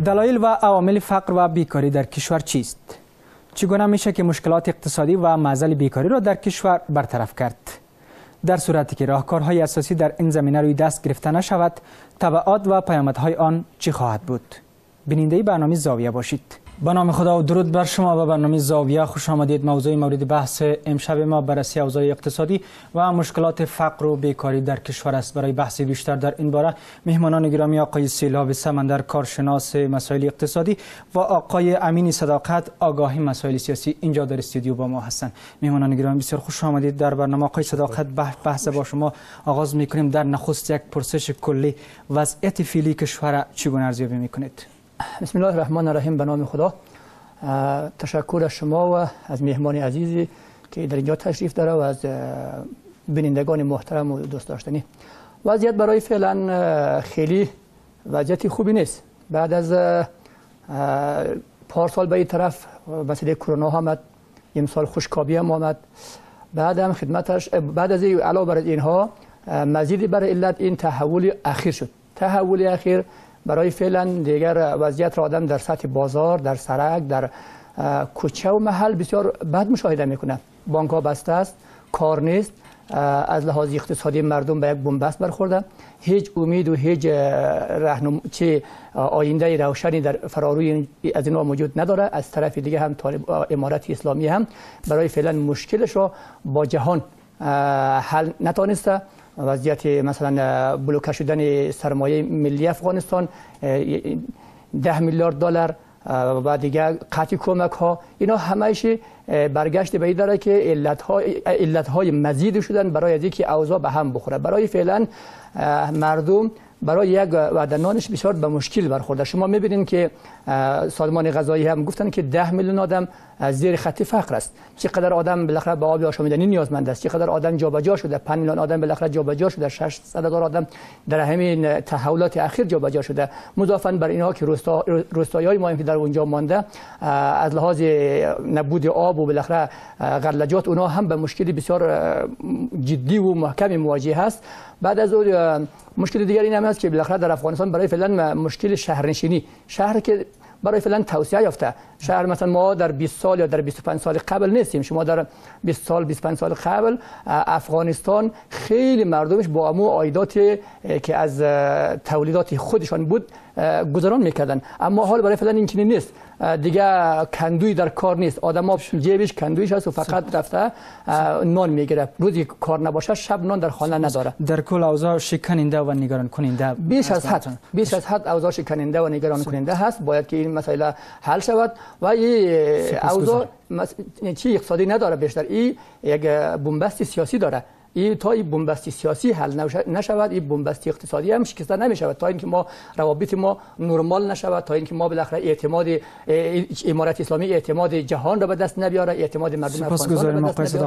دلایل و عوامل فقر و بیکاری در کشور چیست؟ چگونه میشه که مشکلات اقتصادی و معضل بیکاری را در کشور برطرف کرد؟ در صورتی که راهکارهای اساسی در این زمینه روی دست گرفته نشود، تبعات و پیامدهای آن چی خواهد بود؟ بیننده برنامه زاویه باشید. با نام خدا و درود بر شما و برنامه زاویه خوش آمدید. موضوع مورد بحث امشب ما بررسی اوضاع اقتصادی و مشکلات فقر و بیکاری در کشور است. برای بحث بیشتر در این باره مهمانان گرامی آقای سیلاب سمندر، کارشناس مسائل اقتصادی، و آقای امین صداقت، آگاهی مسائل سیاسی اینجا در استودیو با ما هستند. مهمانان گرامی بسیار خوش آمدید در برنامه. آقای صداقت، بحث با شما آغاز می‌کنیم. در نخست یک پرسش کلی، وضعیت فعلی کشور چگونه ارزیابی می‌کنید؟ بسم الله الرحمن الرحیم. به نام خدا. تشکر از شما و از مهمان عزیزی که در اینجا تشریف داره و از بینندگان محترم و دوست داشتنی. وضعیت برای فعلا خیلی وضعیت خوبی نیست. بعد از پارسال به این طرف وسیله کرونا آمد، امسال خوشکابی هم آمد، بعد هم خدمتش بعد از علاوه بر اینها مزید بر علت این تحول اخیر شد. تحول اخیر برای فعلا دیگر وضعیت را آدم در سطح بازار، در سرک، در کوچه و محل بسیار بد مشاهده میکنه. بانک ها بسته است، کار نیست، از لحاظ اقتصادی مردم به یک بنبست برخورده، هیچ امید و هیچ چه آینده روشنی در فراروی از اینها موجود نداره. از طرف دیگه هم امارت اسلامی هم برای فعلا مشکلش را با جهان حل نتونسته. وضعیت مثلا بلوکه شدن سرمایه ملی افغانستان، 10 میلیارد دلار و دیگه قطع کمک ها، اینا همه‌اش برگشت به این داره که علت های مزید شدن برای اینکه اوضاع به هم بخوره. برای فعلا مردم برای یک وعده نانش بسیار به مشکل برخورده. شما می‌بینید که سازمان غذایی هم گفتن که 10 میلیون آدم زیر خط فقر است. چقدر آدم بالاخره به آب آشامیدنی نیازمند است، چقدر آدم جابجا شده، 5 میلیون آدم بالاخره جابجا شده، 600,000 آدم در همین تحولات اخیر جابجا شده. مضافاً بر اینها که روستایی‌های ما که در اونجا مانده از لحاظ نبود آب و بالاخره غلجات اونها هم به مشکلی بسیار جدی و محکم مواجه هست. بعد از اون مشکل دیگری این هم است که بالاخره در افغانستان برای فعلا مشکل شهرنشینی، شهر که برای فعلا توسعه یافته، شهر مثلا ما در 20 سال یا در 25 سال قبل نیستیم. شما در 20 سال 25 سال قبل افغانستان خیلی مردمش با امو عایدات که از تولیدات خودشان بود گذران میکردن، اما حال برای فعلا این چنین نیست. دیگه کندوی در کار نیست، آدم‌ها جیبش کندویش هست و فقط رفته نان میگیره. روزی کار نباشه شب نان در خانه نداره. در کل اوضاع شکننده و نگران کننده، بیش از حد اوضاع شکننده و نگران کننده هست. باید که این مسئله حل شود و این اوضاع چی اقتصادی نداره، بیشتر این یک بنبست سیاسی داره. این تا این بنبست سیاسی حل نشود، این بنبست اقتصادی هم شکسته نمیشود. تا اینکه ما روابط ما نرمال نشود، تا اینکه ما بالاخره اعتماد امارت اسلامی اعتماد جهان را به دست نبیاره، اعتماد مردم افغانستان را به دست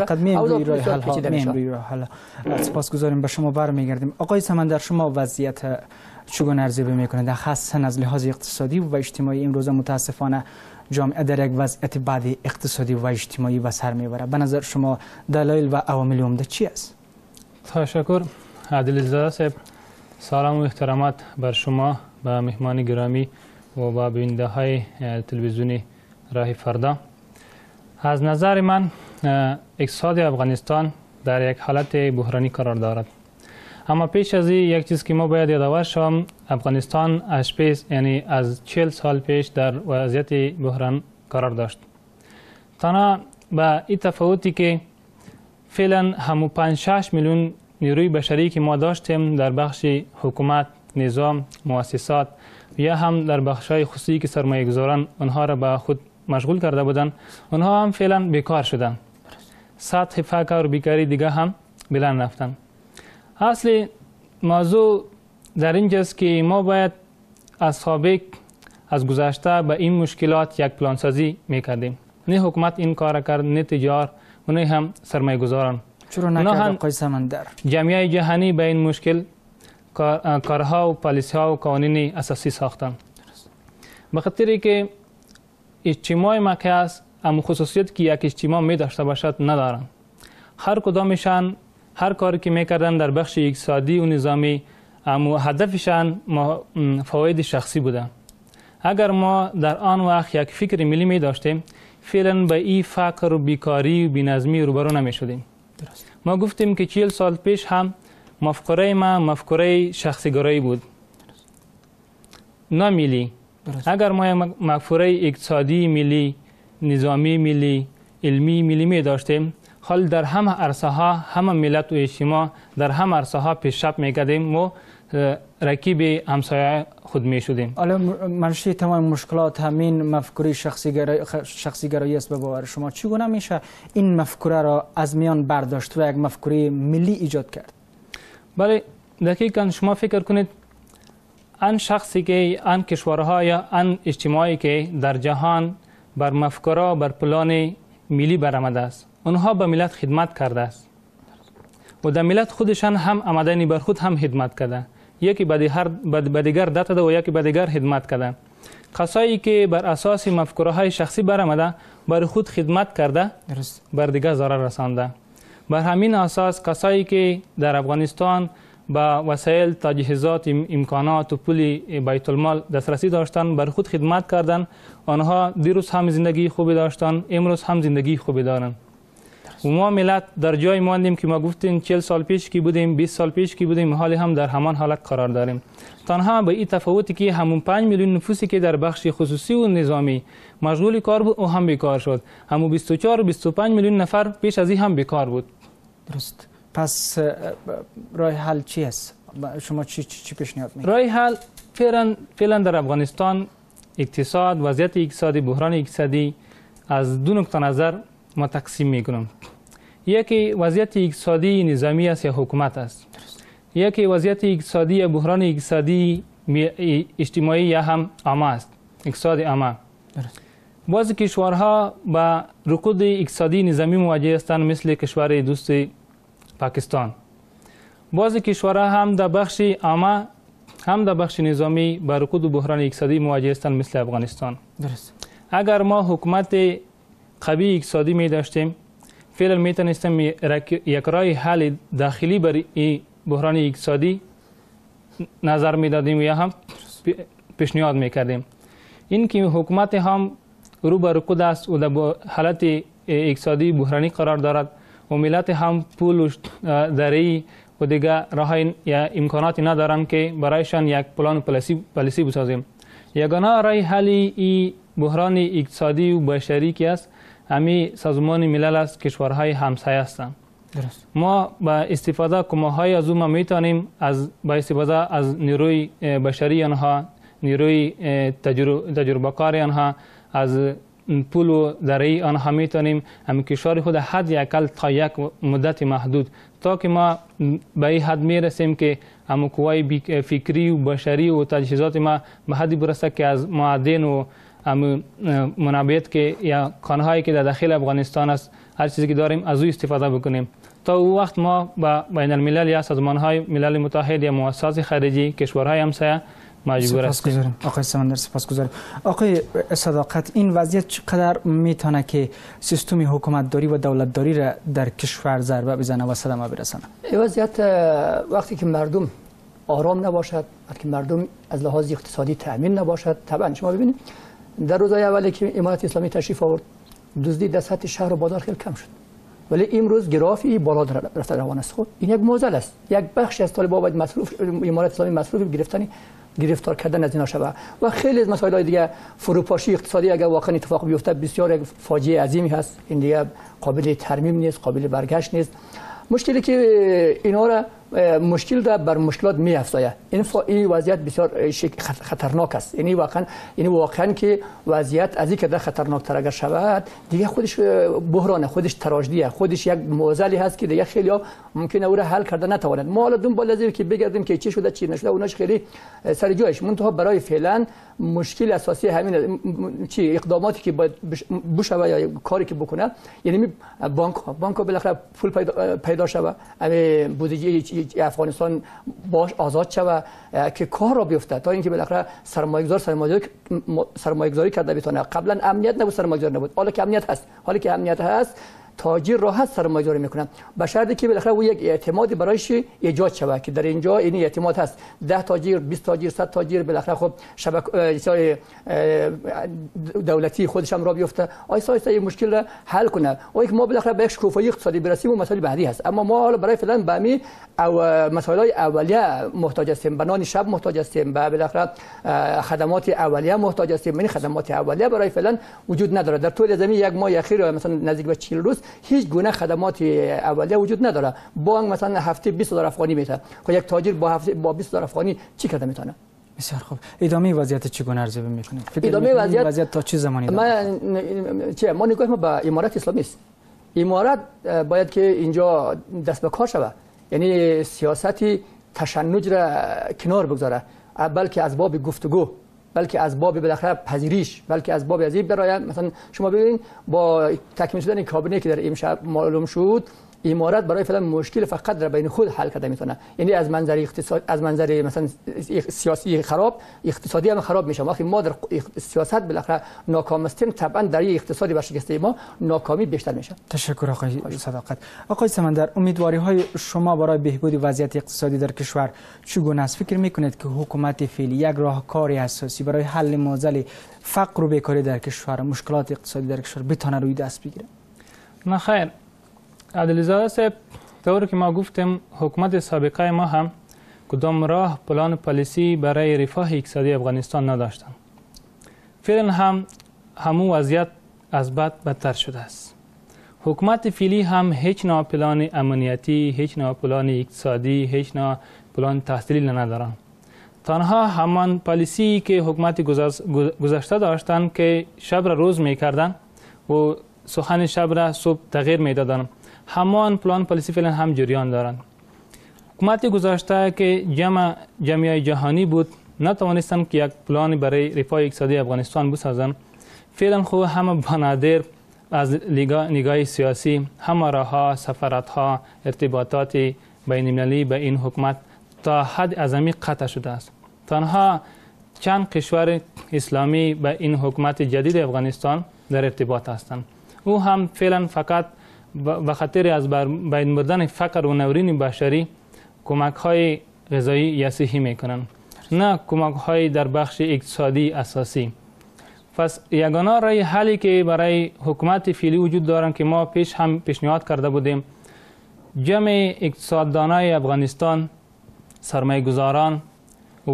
نبیاره. سپاسگزاریم. به شما برمیگردیم. آقای سمندر، شما وضعیت چگونه ارزیابی میکنید، خاصا از لحاظ اقتصادی و اجتماعی؟ امروز متاسفانه جامعه در یک وضعیت بعد اقتصادی و اجتماعی و سر میبره. به نظر شما دلایل و عوامل عمده چی است؟ تشکر عادلزاده صاحب. سلام و احترامات بر شما و مهمان گرامی و با بیننده های تلویزیونی راه فردا. از نظر من اقتصاد افغانستان در یک حالت بحرانی قرار دارد. اما پیش از این یک چیز که ما باید یادآور شوم، افغانستان یعنی از 40 سال پیش در وضعیت بحران قرار داشت. تنها با این تفاوتی که فعلا همو 5-6 میلیون نیروی بشری که ما داشتیم در بخش حکومت، نظام، مؤسسات یا هم در بخش‌های خصوصی که سرمایه گذاران آنها را به خود مشغول کرده بودند، آنها هم فعلا بیکار شدند. سطح فقر و بیکاری دیگه هم بلند رفتند. اصل موضوع در اینجاست که ما باید از سابق، از گذشته به این مشکلات یک پلانسازی میکردیم. نه حکومت این کار کرد، نه تجار و نه هم سرمایه گذاران. چرا نکرد آقای سمندر؟ جامعه جهانی به این مشکل کارها و پالیسی‌ها و قوانین اساسی ساختند. به خاطری که اجتماع ما که است، اما خصوصیت که یک اجتماع می داشته باشد ندارند. هر کدامشان هر کاری که میکردن در بخش اقتصادی و نظامی، اما هدفشان فواید شخصی بوده. اگر ما در آن وقت یک فکر ملی می داشتیم فعلا به این فقر و بیکاری و بی‌نظمی روبرو نمی شدیم. ما گفتیم که 40 سال پیش هم مفکوره ما مفکوره شخصیگرایی بود، نه ملی. اگر ما مفکوره اقتصادی ملی، نظامی ملی، علمی ملی می داشتیم، حال در همه عرصه ها، همه ملت و اجتماع در همه عرصه ها پیشرفت می کردیم و رکیب همسایه خود می شدیم. حالا منشأ تمام مشکلات همین مفکوره شخصی گرایی است. به باور شما چگونه میشه این مفکوره را از میان برداشت و یک مفکوره ملی ایجاد کرد؟ بله، دقیقاً شما فکر کنید آن شخصی که آن کشورها یا آن اجتماعی که در جهان بر مفکوره بر پلان ملی برآمده است، اونها به ملت خدمت کرده است و در ملت خودشان هم آمدنی بر خود هم خدمت کرده، یکی به دیگر داده و یکی به دیگر خدمت کرده. کسایی که بر اساس مفکوره های شخصی برآمده بر خود خدمت کرده بر دیگر ضرر رسانده. بر همین اساس کسایی که در افغانستان با وسایل، تجهیزات، امکانات و پول بیت المال دسترسی داشتن بر خود خدمت کردن، آنها دیروز هم زندگی خوبی داشتن، امروز هم زندگی خوبی دارن. و ما ملت در جای ماندیم که ما گفتیم 40 سال پیش کی بودیم، 20 سال پیش کی بودیم، حالی هم در همان حالت قرار داریم. تنها به این تفاوتی که همون 5 میلیون نفوسی که در بخش خصوصی و نظامی مشغول کار بود او هم بیکار شد، همون 24 و 25 میلیون نفر پیش از این هم بیکار بود. درست. پس راه حل چی است؟ شما چی پیشنهاد می‌کنید؟ راه حل فعلا در افغانستان اقتصاد، وضعیت اقتصادی، بحران اقتصادی از دو نقطه نظر ما تقسیم میکنم. یکی وضعیت اقتصادی نظامی است یا حکومت است، یکی وضعیت اقتصادی یا بحران اقتصادی اجتماعی یا هم عامه است، اقتصاد عامه. بعضی کشورها با رکود اقتصادی نظامی مواجه هستند مثل کشور دوست پاکستان. بعضی کشورها هم در بخش عامه هم در بخش نظامی با رکود و بحران اقتصادی مواجه هستند مثل افغانستان. درست. اگر ما حکومت قوی اقتصادی می داشتیم فعلا می توانستیم یک راه حل داخلی بر این بحران اقتصادی نظر می دادیم یا هم پیشنهاد می کردیم. این که حکومت هم رو به رکود است و در حالت اقتصادی بحرانی قرار دارد و ملت هم پول داری و دیگر راه یا امکاناتی ندارند که برایشان یک پلان پالیسی بسازیم. یگانه راه حل این بحران اقتصادی و بشری که است همین سازمان ملل است، کشورهای همسایه هستند. ما با استفاده کمک‌های از اون میتونیم با استفاده از نیروی بشری آنها، نیروی تجربه کار آنها، از پول و دارایی آنها میتونیم همین کشور خود حد اقل تا یک مدت محدود تا که ما به این حد میرسیم که همون قوای فکری و بشری و تجهیزات ما به حدی برسه که از معادن و منابعات که یا کانهایی که در داخل افغانستان است هر چیزی که داریم از او استفاده بکنیم. تا او وقت ما با بین الملل یا سازمان‌های ملل متحد یا مؤسسات خارجی کشورهای همسایه مجبور هستیم. آقای سمندر سپاسگزاریم. آقای صداقت، این وضعیت چقدر میتونه که سیستم حکومتداری و دولتداری را در کشور ضربه بزنه و صدمه برسانه؟ این وضعیت وقتی که مردم آرام نباشد، وقتی مردم از لحاظ اقتصادی تأمین نباشد، طبعا شما ببینید در روزهای اولی که امارت اسلامی تشریف آورد دزدی در سطح شهر و بازار خیلی کم شد، ولی امروز گرافی بالا رفته روان است. خود این یک معضل است. یک بخشی از طالبان باید مصروف امارت اسلامی مصروف گرفتار کردن از اینا شود و خیلی از مسائل دیگه فروپاشی اقتصادی اگر واقعا اتفاق بیفته بسیار یک فاجعه عظیمی هست. این دیگه قابل ترمیم نیست، قابل برگشت نیست. مشکلی که اینا را مشکل را بر مشکلات می افزاید. این وضعیت بسیار خطرناک است. یعنی واقعا که وضعیت از این که خطرناک تر اگر شود دیگه خودش بحران، خودش تراژدیه، خودش یک معضلی هست که دیگه خیلی ها ممکنه او را حل کرده نتوانند. ما حالا دنبال از که بگردیم که چی شده چی نشده اوناش خیلی سر جایش. منتها برای فعلا مشکل اساسی همین چی اقداماتی که باید بشه یا کاری که بکنه، یعنی بانک بالاخره پول پیدا شود، بودجه افغانستان باش آزاد شود که کار را بیفته تا اینکه بالاخره سرمایه‌گذاری کرده بتونه. قبلا امنیت نبود، سرمایه‌گذاری نبود. حالا که امنیت هست، تاجر راحت سرمایه‌گذاری میکنه، به شرطی که بالاخره او یک اعتمادی برایش ایجاد شود که در اینجا این اعتماد هست. 10 تاجر، 20 تاجر، 100 تاجر بالاخره خب شبکه دولتی خودش هم را بیفته، آیسا آیسا این مشکل را حل کنه. و یک ما بالاخره به یک شکوفایی اقتصادی برسیم و مسائل بعدی هست. اما ما حالا برای فعلا به همین مسائل اولیه محتاج هستیم، بنان شب محتاج هستیم، به بالاخره خدمات اولیه محتاج هستیم. این خدمات اولیه برای فعلا وجود نداره. در طول زمین یک ماه اخیر مثلا نزدیک به 40 روز هیچ گونه خدمات اولیه وجود نداره. بانک مثلا هفته 20000 افغانی میده. خب یک تاجر با 20000 افغانی چی کرده میتونه؟ بسیار خوب. ادامه وضعیت چگونه ارزیابی میکنید؟ ادامه وضعیت تا چه زمانی داره؟ ما نگاه ما به امارات اسلامی است. امارات باید که اینجا دست به کار شود، یعنی سیاستی تشنج را کنار بگذاره، بلکه از باب گفتگو، بلکه از باب بالاخره پذیریش، بلکه از باب ازی برای مثلا شما ببینید با تکمیل شدن کابینه که در امشب معلوم شد، امارات برای فعلا مشکل فقط در بین خود حل کرده میتونه. یعنی از منظر اقتصاد، از منظر مثلا سیاسی خراب، اقتصادی هم خراب میشه. وقتی ما در سیاست بالاخره ناکام هستیم، طبعا در اقتصادی ورشکسته ما ناکامی بیشتر میشه. تشکر آقای صداقت. آقای سمندر، امیدواری های شما برای بهبود وضعیت اقتصادی در کشور چگونه است؟ فکر میکنید که حکومت فعلی یک راهکار اساسی برای حل معضل فقر و بیکاری در کشور، مشکلات اقتصادی در کشور بتونه روی دست بگیره؟ نه خیر. عادلزاده صاحب، طوری که ما گفتیم حکومت سابقه ما هم کدام راه پلان پالیسی برای رفاه اقتصادی افغانستان نداشتند. فعلا هم همون وضعیت از بد بدتر شده است. حکومت فعلی هم هیچ نوع پلان امنیتی، هیچ نوع پلان اقتصادی، هیچ نوع پلان تحصیلی ندارند. تنها همان پالیسی که حکومت گذشته داشتند که شب را روز میکردند و سخن شب را صبح تغییر میدادند، همان پلان پالیسی فعلا هم جریان دارند. حکومت گذشته که جامعه جهانی بود نتوانستند که یک پلان برای رفاه اقتصادی افغانستان بسازند. فعلا خود همه بنادر از نگاه سیاسی، همه راهها، سفارت‌ها، ارتباطات بین المللی به این حکومت تا حد اعظمی قطع شده است. تنها چند کشور اسلامی به این حکومت جدید افغانستان در ارتباط هستند. او هم فعلا فقط به خاطر از بین بردن فقر و نورین بشری کمک های غذایی یا صحی میکنند، نه کمک های در بخش اقتصادی اساسی. پس یگانه راه حلی که برای حکومت فعلی وجود دارند که ما پیش هم پیشنهاد کرده بودیم، جمع اقتصاددانای افغانستان، سرمایه گذاران و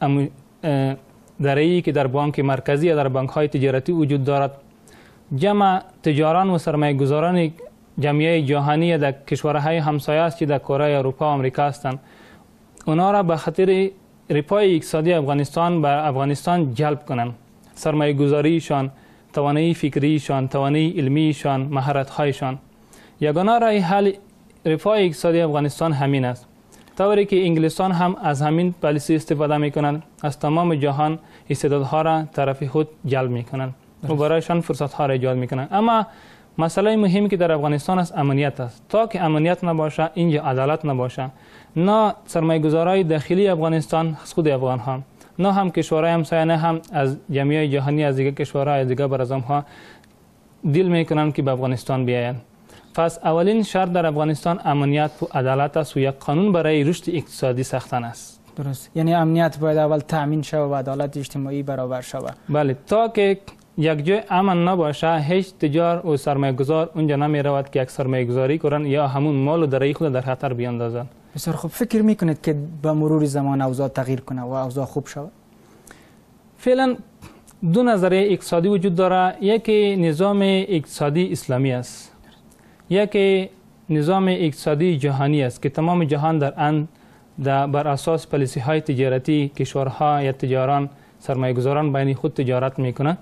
درایی که در بانک مرکزی یا در بانک های تجارتی وجود دارد، جمع تجاران و سرمایه گذاران جامعه جهانی در کشورهای همسایه است که در کره اروپا و آمریکا هستند، اونا را به خاطر رفاه اقتصادی افغانستان به افغانستان جلب کنند. سرمایه گذاریشان، توانایی فکریشان، توانایی علمیشان، مهارت هایشان. یگانه راه حل رفاه اقتصادی افغانستان همین است. طوری که انگلستان هم از همین پالیسی استفاده میکنند، از تمام جهان استعدادها را طرف خود جلب میکنند و برایشان فرصت ها را ایجاد میکنند. اما مسئله مهمی که در افغانستان است امنیت است. تا که امنیت نباشه، اینجا عدالت نباشه، نه سرمایه گذارای داخلی افغانستان از خود افغان ها، نه هم کشورهای همسایه، نه هم از جامعه جهانی، از دیگر کشورهای، از دیگر برادران ها دیل میکنند که به افغانستان بیایند. پس اولین شرط در افغانستان امنیت و عدالت است و یک قانون برای رشد اقتصادی ساختن است. درست. یعنی امنیت باید اول تامین شود و عدالت اجتماعی برابر شود. بله، تا که یک جای امن نباشه، هیچ تجار و سرمایه گذار اونجا نمی رود که یک سرمایه گذاری کنند یا همون مال و درآمد خود در خطر بیاندازند. بسیار خوب. فکر میکنید که به مرور زمان اوضاع تغییر کنه و اوضاع خوب شود؟ فعلا دو نظریه اقتصادی وجود داره. یکی نظام اقتصادی اسلامی است، یکی نظام اقتصادی جهانی است که تمام جهان در آن بر اساس پالیسی های تجارتی کشورها یا تجاران سرمایه گذاران بین خود تجارت میکنند.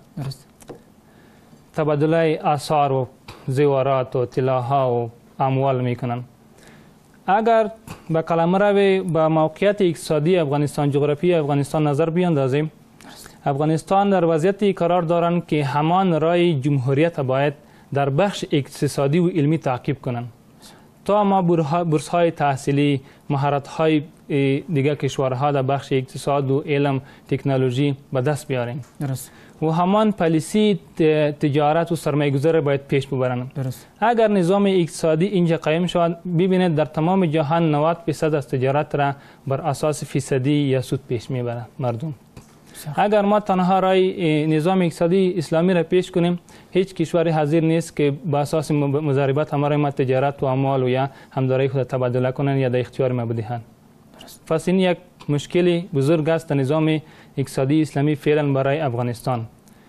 تبادله آثار و زیورات و طلاها و اموال میکنند. اگر به قلمرو به موقعیت اقتصادی افغانستان، جغرافی افغانستان نظر بیاندازیم، افغانستان در وضعیتی قرار دارند که همان راه جمهوریت باید در بخش اقتصادی و علمی تعقیب کنند. تا ما بورس های تحصیلی، مهارت های دیگه کشورها در بخش اقتصاد و علم تکنولوژی به دست بیاریم. درست. و همان پالیسی تجارت و سرمایه گذاری باید پیش ببرن. درست. اگر نظام اقتصادی اینجا قایم شود، ببینید در تمام جهان 90% از تجارت را بر اساس فیصدی یا سود پیش میبرند مردم. اگر ما تنها رای نظام اقتصادی اسلامی را پیش کنیم، هیچ کشوری حاضر نیست که با اساس مضاربت همراه ما تجارت و اموال و یا همداری خود تبادله کنند یا در اختیار ما بدهند. پس این یک مشکلی بزرگ است در نظام اقتصادی اسلامی فعلا برای افغانستان.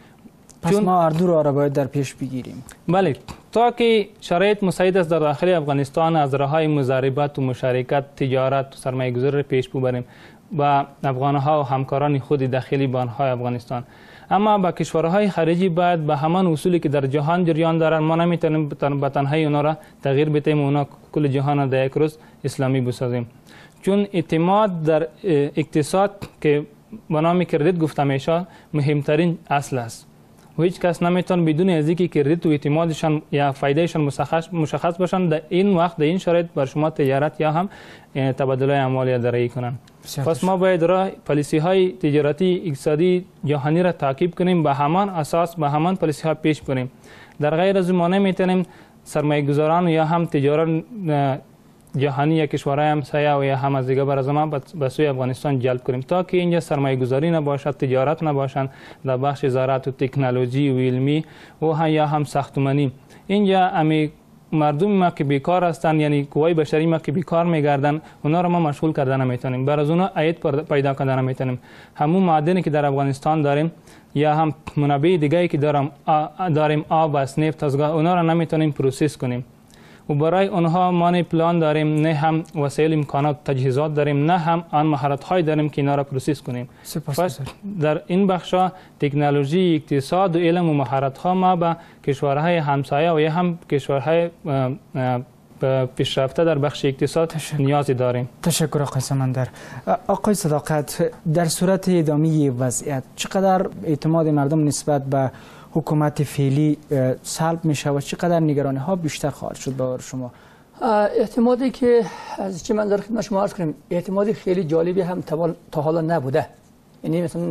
پس ما هر دو را باید در پیش بگیریم. بله، تا که شرایط مساعد است در داخل افغانستان از راههای مضاربت و مشارکت، تجارت و سرمایه گذاری را پیش ببریم با افغانها و همکاران خود داخلی با آنهای افغانستان. اما با کشورهای خارجی باید به همان اصولی که در جهان جریان دارند، ما نمیتونیم به تنهایی اونا را تغییر بدیم و اونا کل جهان را در یک روز اسلامی بسازیم. چون اعتماد در اقتصاد که به نام کردیت گفته میشه مهمترین اصل است و هیچ کس نمیتونه بدون از اینکه کردیت و اعتمادشان یا فایدهشان مشخص باشند در این وقت در این شرایط بر شما تجارت یا هم تبادله اموال یا درایی کنند. پس ما باید راه پالیسی های تجارتی اقتصادی جهانی را تعقیب کنیم، به همان اساس به همان پالیسی ها پیش بریم. در غیر از ما نمیتونیم سرمایه گذاران یا هم تجارت جهانی یا کشورهای همسایه و یا هم از دیگه بر زمان به سوی افغانستان جلب کنیم تا که اینجا سرمایه گذاری نباشد، تجارت نباشند در بخش زراعت و تکنولوژی و علمی و یا هم ساختمانی. اینجا امی مردم ما که بیکار هستند، یعنی قوای بشری ما که بیکار میگردن، اونا رو ما مشغول کردن نمیتونیم، بر از اونا عاید پیدا کردن نمیتونیم. همون معادنی که در افغانستان داریم یا هم منابع دیگه‌ای که داریم آب و نفت از گاز، اونا رو نمیتونیم پروسس کنیم و برای اونها ما نه پلان داریم، نه هم وسایل امکانات تجهیزات داریم، نه هم آن مهارت های داریم که اینا را پروسس کنیم. پس در این بخشا تکنولوژی، اقتصاد و علم و مهارت ها ما با کشورهای همسایه و یا هم کشورهای پیشرفته در بخش اقتصاد نیازی داریم. تشکر آقای سمندر. آقای صداقت، در صورت ادامه وضعیت چقدر اعتماد مردم نسبت به حکومت فعلی سلب میشه و چقدر نگرانی ها بیشتر خواهد شد باور شما؟ اعتمادی که از چه من در خدمت شما عرض کنم، اعتمادی خیلی جالبی هم تا حالا نبوده. یعنی مثلا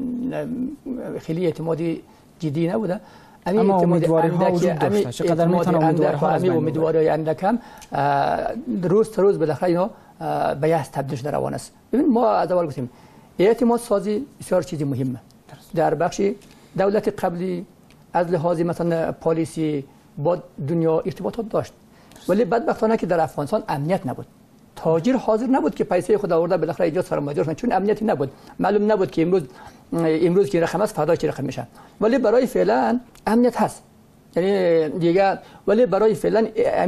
خیلی اعتمادی جدی نبوده. اما امیدواری ها وجود داشته. چقدر میتونه امیدواری ها از بین ببره؟ امیدواری اندک هم روز تا روز بالاخره اینا به یأس تبدیل شده روان است. ببین ما از اول گفتیم اعتماد سازی بسیار چیزی مهمه. در بخش دولت قبلی از لحاظ مثلا پالیسی با دنیا ارتباطات داشت، ولی بدبختانه که در افغانستان امنیت نبود. تاجر حاضر نبود که پیسه خود آورده بالاخره اینجا سرمایه‌گذار کنه، چون امنیتی نبود. معلوم نبود که امروز که رقم است فردا چه رقم میشه. ولی برای فعلا امنیت هست، یعنی دیگه، ولی برای فعلا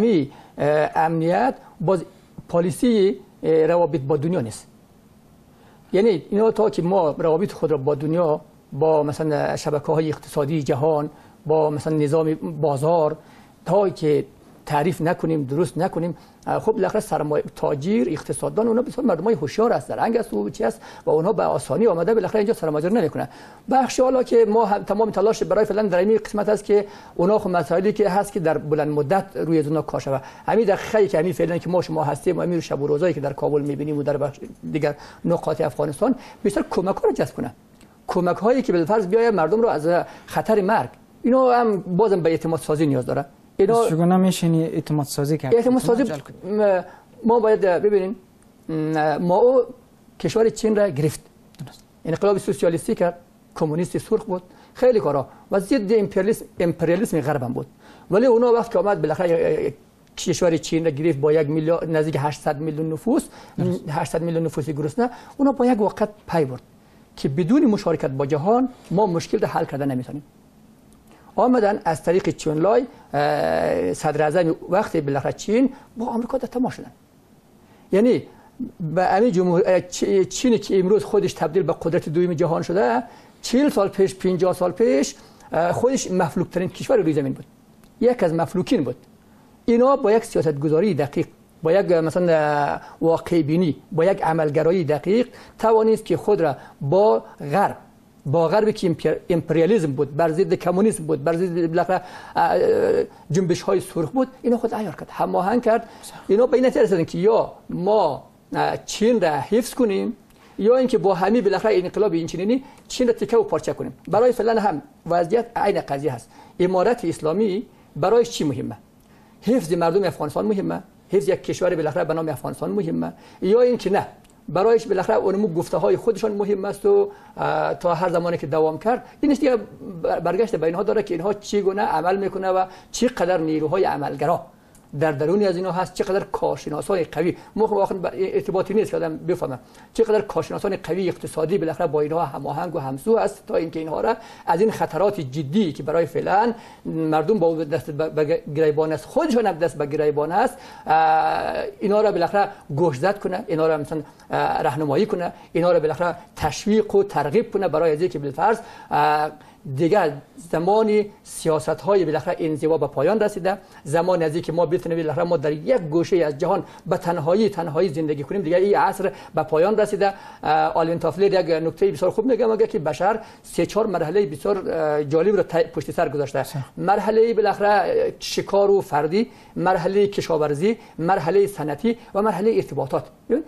امنیت باز پالیسی روابط با دنیا نیست. یعنی اینا تا که ما روابط خود را با دنیا، با مثلا شبکه‌های اقتصادی جهان، با مثلا نظام بازار تا که تعریف نکنیم، درست نکنیم، خب بالاخره سرمایه تاجر، اقتصاددان اونا بسیار مردمای هوشیار هستند، رنگ است و چی است و اونها به آسانی آمده بالاخره اینجا سرمایه‌گذاری نمیکنن. بخش حالا که ما تمام تلاش برای فعلا در این قسمت است که اونا خب مسائلی که هست که در بلند مدت روی اونا کار شود. همین دقیقاً که همین فعلا که شما هستیم و همین شب و روزایی که در کابل می‌بینیم و در بخش دیگر نقاط افغانستان بیشتر کمک‌ها رو جذب کنه. کمک‌هایی که بالفرض بیاید مردم رو از خطر مرگ، اینا هم بازم به اعتماد سازی نیاز داره. اینا چگونه میشینی اعتماد سازی کرد؟ اعتماد سازی ما باید ببینیم، ما کشور چین را گرفت، انقلاب سوسیالیستی کرد، کمونیست سرخ بود، خیلی کارا و ضد امپریالیسم غرب هم بود. ولی اونا وقت که آمد بالاخره کشور چین را گرفت با 1 میلیارد نزدیک 800 میلیون نفوس، 800 میلیون نفوس گرسنه، اونا با یک وقت پی برد که بدون مشارکت با جهان ما مشکل را حل کردن نمیتونیم. آمدن از طریق چونلای صدر اعظم وقتی بالاخره چین با آمریکا در تماس شدن. یعنی به همین چینی که امروز خودش تبدیل به قدرت دوم جهان شده، 40 سال پیش، 50 سال پیش خودش مفلوک ترین کشور روی زمین بود، یک از مفلوکین بود. اینا با یک سیاست گذاری دقیق، با یک مثلا واقع بینی، با یک عملگرایی دقیق توانست که خود را با غرب با غرب که امپریالیسم بود، بر ضد کمونیسم بود، بر ضد بالاخره جنبش های سرخ بود، اینو خود عیار کرد، هماهنگ کرد. اینا به این نتیجه رسیدن که یا ما چین را حفظ کنیم یا اینکه با همین بالاخره انقلاب اینچنینی چین را تیکه و پارچه کنیم. برای فعلا هم وضعیت عین قضیه هست. امارت اسلامی برای چی مهمه؟ حفظ مردم افغانستان مهمه، حفظ یک کشور بالاخره به نام افغانستان مهمه، یا اینکه نه برایش بالاخره اونمو گفته های خودشان مهم است و تا هر زمانی که دوام کرد اینش دیگه برگشت به اینها داره که اینها چگونه عمل میکنه و چقدر نیروهای عملگرا در درونی از اینا هست، چقدر کارشناسان قوی. واقعا ارتباطی نیست که آدم بفهمه چقدر کارشناسان قوی اقتصادی بالاخره با اینها هماهنگ و همسو است تا اینکه اینها را از این خطرات جدی که برای فعلا مردم با دست به گریبان است، خودشون هم دست به گریبان است، اینا را بالاخره گوشزد کنه، اینا را مثلا راهنمایی کنه، اینا را بالاخره تشویق و ترغیب کنه برای اینکه بالفرض دیگر زمانی سیاست های بالاخره انزوا به پایان رسیده، زمان از اینکه ما بتونیم بالاخره ما در یک گوشه از جهان به تنهایی زندگی کنیم، دیگر این عصر به پایان رسیده. آلین تافلر یک نکته بسیار خوب میگه که بشر 3-4 مرحله بسیار جالب رو پشت سر گذاشته. مرحله بالاخره شکار و فردی، مرحله کشاورزی، مرحله صنعتی و مرحله ارتباطات.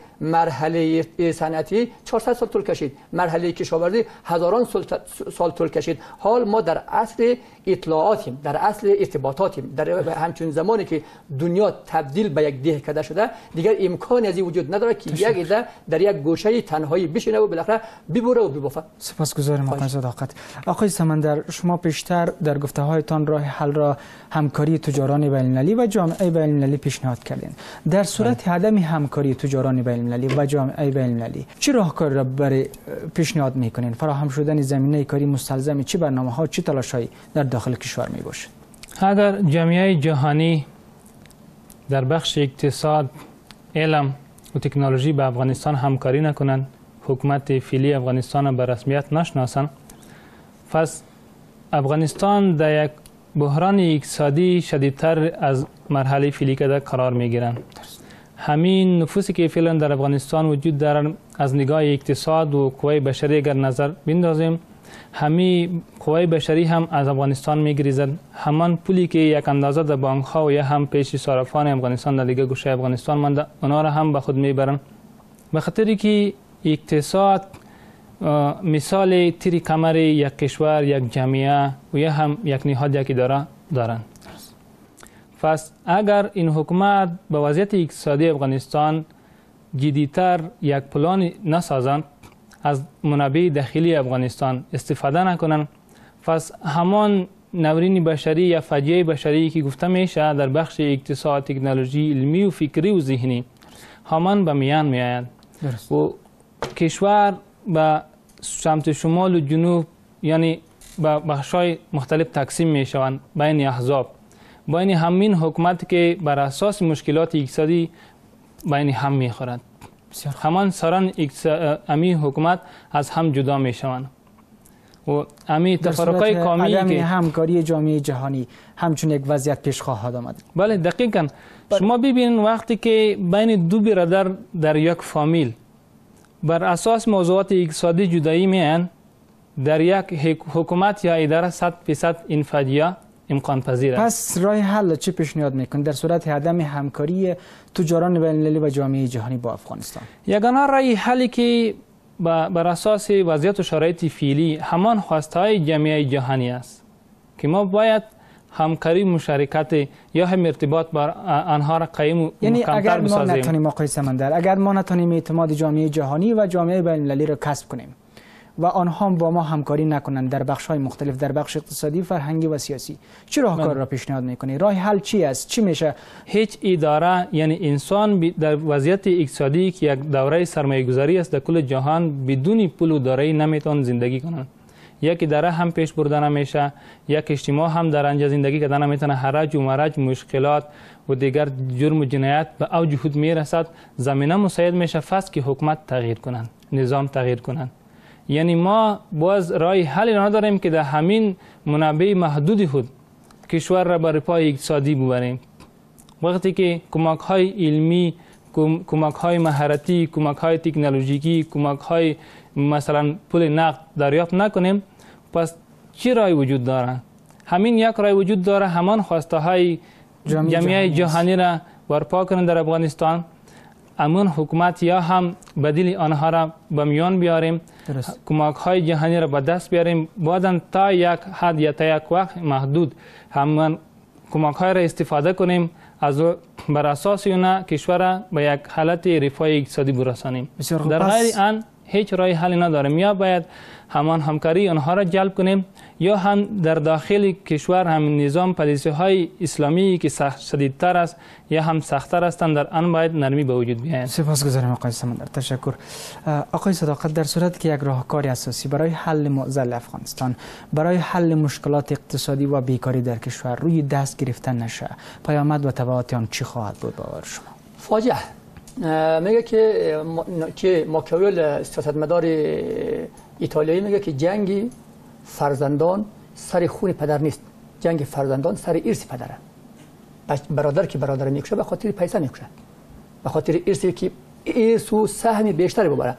مرحله صنعتی 400 سال طول کشید، مرحله کشاورزی هزاران سال طول کشید. حال ما در اصل اطلاعاتیم، در اصل ارتباطاتیم، در همچون زمانی که دنیا تبدیل به یک دهکده شده دیگر امکانی از این وجود نداره که یک ایده در یک گوشه تنهایی بشینه و بالاخره ببره و ببافه. سپاسگزارم آقای صداقت. آقای سمندر، شما پیشتر در گفته‌هایتان راه حل را همکاری تجاران بین‌المللی و جامعه بین‌المللی پیشنهاد کردین. در صورت عدم همکاری تجاران بین‌المللی و جامعه بین‌المللی چه راهکاری را برای پیشنهاد می‌کنین؟ فراهم شدن زمینه کاری مستلزم چه برنامه‌ها، چه تلاش‌هایی در داخل کشور می‌باشد؟ اگر جامعه جهانی در بخش اقتصاد، علم و تکنولوژی با افغانستان همکاری نکنند، حکومت فعلی افغانستان به رسمیت نشناسند، پس افغانستان در یک بحران اقتصادی شدیدتر از مرحله فعلی که قرار می‌گیرند. همین نفوسی که فعلا در افغانستان وجود دارند از نگاه اقتصاد و قوای بشری اگر نظر بندازیم، همین قوای بشری هم از افغانستان می‌گریزد. همان پولی که یک اندازه در بانک‌ها و یا هم پیش صرافان افغانستان در دیگه گوشه افغانستان مانده، اونا را هم به خود میبرن. به خاطری که اقتصاد مثال تیری کمر یک کشور، یک جامعه و یا هم یک نهاد یک اداره دارند. پس اگر این حکومت به وضعیت اقتصادی افغانستان جدی‌تر یک پلان نسازند، از منابع داخلی افغانستان استفاده نکنند، پس همان نورین بشری یا فجیعه بشری که گفته میشه در بخش اقتصاد، تکنولوژی، علمی و فکری و ذهنی همان به میان میآید و کشور به سمت شمال و جنوب یعنی به بخش‌های مختلف تقسیم میشوند بین احزاب، بین همین حکومت که بر اساس مشکلات اقتصادی بین هم میخورند. همان سران امی حکومت از هم جدا میشوند و امی تفرقای قومی که همکاری جامعه جهانی همچون یک وضعیت پیش خواهد آمد. بله دقیقاً. شما ببینید وقتی که بین دو برادر در یک فامیل بر اساس موضوعات اقتصادی جدایی میان، در یک حکومت یا اداره 100% این فاجعه امکان پذیر است. پس راه حل چه پیشنهاد میکنید در صورت عدم همکاری تجاران بین‌المللی و جامعه جهانی با افغانستان؟ یگانه راه حلی که بر اساس وضعیت و شرایط فعلی همان خواستهای جامعه جهانی است که ما باید همکاری مشارکت یا هم ارتباط بر آنها را قایم و یعنی محکم‌تر بسازیم. اگر ما نتونیم آقای سمندر، اگر ما نتونیم اعتماد جامعه جهانی و جامعه بین‌المللی را کسب کنیم و آنها با ما همکاری نکنند در بخش‌های مختلف، در بخش اقتصادی، فرهنگی و سیاسی، چه راهکار را پیشنهاد می‌کنی؟ راه حل چی است؟ چی میشه؟ هیچ اداره یعنی انسان در وضعیت اقتصادی که یک دوره سرمایه‌گذاری است در کل جهان بدون پول و دارایی نمیتونه زندگی کنند. یک اداره هم پیش برده نمیشه، یک اجتماع هم در آنجا زندگی کردن نمیتونه، حرج و مرج، مشکلات و دیگر جرم و جنایت به اوج خود میرسد. زمینه مساعد میشه فقط که حکومت تغییر کنند، نظام تغییر کنند. یعنی ما باز راه حلی نداریم که در همین منابع محدود خود کشور را بر پای اقتصادی ببریم. وقتی که کمک های علمی، کمک های مهارتی، کمک های تکنولوژیکی، کمک های مثلا پول نقد دریافت نکنیم، پس چی رای وجود داره؟ همین یک رای وجود داره، همان خواسته های جامعه جهانی را برپا کنند در افغانستان. امون حکومت یا هم بدیل آنها را به میان بیاریم، کمک های جهانی را به دست بیاریم، بعداً تا یک حد یا تا یک وقت محدود همان کمک های را استفاده کنیم، از بر اساس اونا کشور را به یک حالت رفاه اقتصادی برسانیم. در غیر آن هیچ راه حلی نداریم. یا باید همان همکاری آنها را جلب کنیم، یا هم در داخل کشور هم نظام پالیسی های اسلامی که شدیدتر است یا هم سختتر هستند، در آن باید نرمی به وجود بیاید. سپاسگزارم آقای سمندر، تشکر. آقای صداقت، در صورتی که یک راهکار اساسی برای حل معضل افغانستان، برای حل مشکلات اقتصادی و بیکاری در کشور روی دست گرفته نشه، پیامد و تبعات آن چی خواهد بود باور شما؟ فاجعه. میگه که ماکیاول سیاستمدار ایتالیایی میگه که جنگ فرزندان سر خون پدر نیست، جنگ فرزندان سر ارث پدره. برادر که برادر میکشه به خاطر پیسه میکشه، به خاطر ارثی که ارث و سهم بیشتری ببره.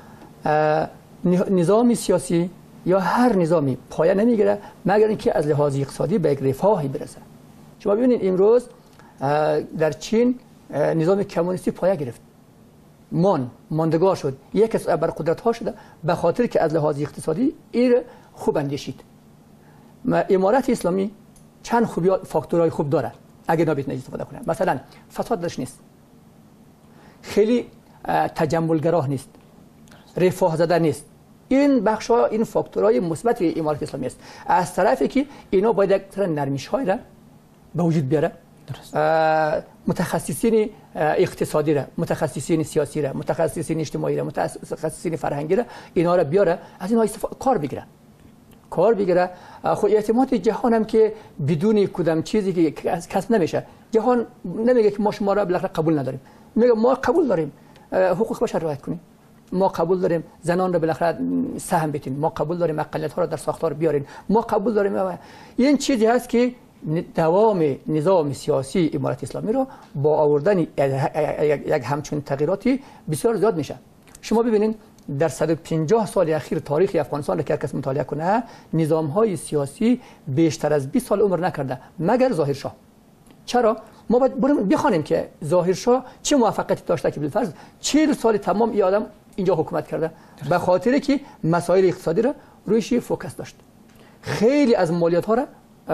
نظام سیاسی یا هر نظامی پایه نمیگیره مگر اینکه از لحاظ اقتصادی به یک رفاهی برسه. شما ببینید امروز در چین نظام کمونیستی پایه گرفت، ماندگار شد، یک از ابرقدرت ها شده به خاطر که از لحاظ اقتصادی ایر خوب اندیشید. امارت اسلامی چند فاکتورهای خوب داره اگه نابید استفاده کنه. مثلا فساد درش نیست، خیلی تجملگراه نیست، رفاه زده نیست. این بخش‌ها، این فاکتورهای مثبت امارت اسلامی است. از طرفی که اینا باید یک نرمیش‌های را به وجود بیاره، متخصصین اقتصادی را، متخصصین سیاسی را، متخصصین اجتماعی را، متخصصین فرهنگی را، اینا را بیاره، از اینها کار بگیره. خود اعتماد جهان هم که بدون کدام چیزی که کسب نمیشه. جهان نمیگه که ما شما را بالاخره قبول نداریم، میگه ما قبول داریم حقوق بشر رعایت کنیم، ما قبول داریم زنان را بالاخره سهم بدین، ما قبول داریم اقلیت ها را در ساختار بیارین، ما قبول داریم. این چیزی هست که دوام نظام سیاسی امارت اسلامی رو با آوردن یک همچون تغییراتی بسیار زیاد میشه. شما ببینید در 150 سال اخیر تاریخ افغانستان را که کس مطالعه کنه، نظام های سیاسی بیشتر از 20 سال عمر نکرده مگر ظاهرشاه. چرا؟ ما باید بخوانیم که ظاهرشاه چه موفقیتی داشته که بالفرض 40 سال تمام این آدم اینجا حکومت کرده، به خاطری که مسائل اقتصادی را رویش فوکس داشت، خیلی از مالیات ها را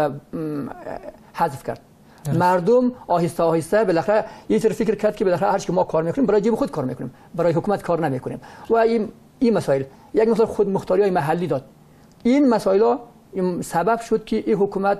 حذف کرد. مردم آهسته آهسته بالاخره یه طرف فکر کرد که بالاخره هر چی که ما کار میکنیم برای جیب خود کار میکنیم، برای حکومت کار نمیکنیم. و این مسائل یک مثال خود مختاری های محلی داد. این مسائل ها سبب شد که این حکومت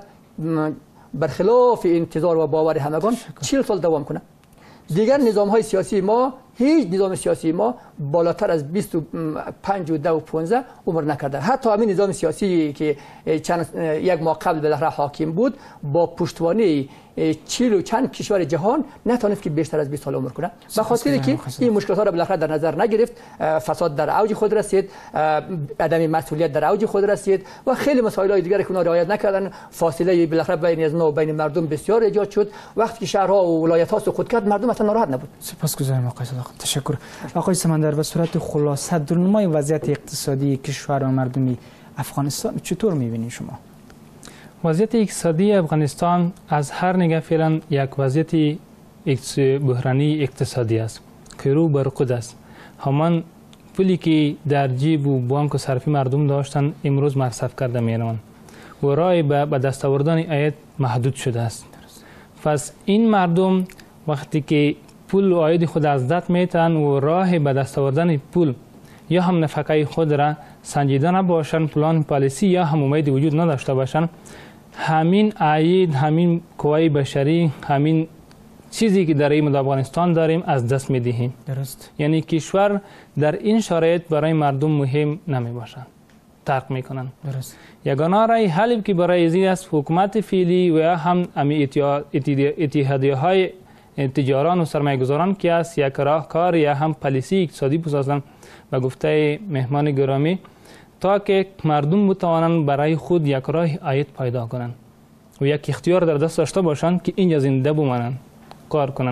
برخلاف انتظار و باور همگان 40 سال دوام کنه. دیگر نظام های سیاسی ما، هیچ نظام سیاسی ما بالاتر از 25 و 10 و 15 عمر نکرده. حتی همین نظام سیاسی که یک ماه قبل بالاخره حاکم بود با پشتوانه 40 و چند کشور جهان نتونست که بیشتر از 20 سال عمر کنه، به خاطر که این مشکلات ها را بالاخره در نظر نگرفت. فساد در اوج خود رسید، عدم مسئولیت در اوج خود رسید و خیلی مسائل های دیگر که اونها رعایت نکردن. فاصله بالاخره بین از نو بین مردم بسیار ایجاد شد. وقتی که شهرها و ولایت ها سقوط کرد مردم اصلا ناراحت نبود. سپاسگزارم آقای صداقت، تشکر. آقای سمندر، به صورت خلاصه درنمای وضعیت اقتصادی کشور و مردمی افغانستان چطور می‌بینید شما؟ وضعیت اقتصادی افغانستان از هر نگاه فعلا یک وضعیت بحرانی اقتصادی است که رو بر خود است. همان پولی که در جیب و بانک و صرفی مردم داشتن امروز مصرف کرده می‌روند و راه به دست آوردن عاید محدود شده است. پس این مردم وقتی که پول و عاید خود از دست میتن و راه به دست آوردن پول یا هم نفقه خود را سنجیده نباشند، پلان پالیسی یا هم امید وجود نداشته باشند، همین عاید، همین قوای بشری، همین چیزی که در این افغانستان داریم از دست میدهیم. درست. یعنی کشور در این شرایط برای مردم مهم نمی باشند، ترک میکنند. درست. یگانه راه حلی که برای ازی است حکومت فعلی و هم اتحادیه های تجاران و سرمایه‌گذاران که است یک راهکار یا هم پالیسی اقتصادی بسازند به گفته مهمان گرامی، تا که مردم بتوانند برای خود یک راه عاید پیدا کنند و یک اختیار در دست داشته باشند که اینجا زنده بمانند، کار کنند.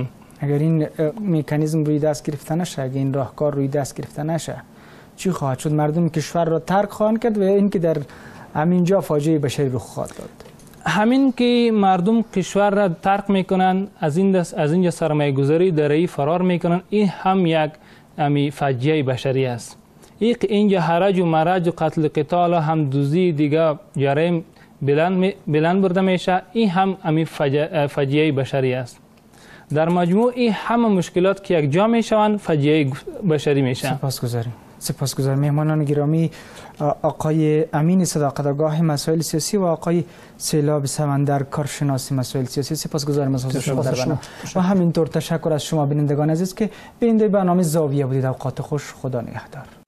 اگر این مکانیزم روی دست گرفته نشه، اگر این راهکار روی دست گرفته نشه، چی خواهد شد؟ مردم کشور را ترک خواهند کرد و اینکه در همینجا فاجعه بشری رخ خواهد داد. همین که مردم کشور را ترک میکنن، از اینجا سرمایه گذاری دارایی فرار میکنن، این هم یک فاجعه بشری است. اینجا حرج و مرج و قتل قتال و هم دوزی دیگه جرایم بلند برده میشه، این هم فاجعه بشری است. در مجموع این همه مشکلات که یک جا میشوند فاجعه بشری میشه. سپاسگزارم مهمانان گرامی، آقای امین صداقت آگاه مسائل سیاسی و آقای سیلاب سمندر کارشناس مسائل سیاسی. سپاسگزارم از حضور شما در برنامه و همینطور تشکر از شما بینندگان عزیز که بیننده برنامه زاویه بودید. اوقات خوش، خدا نگهدار.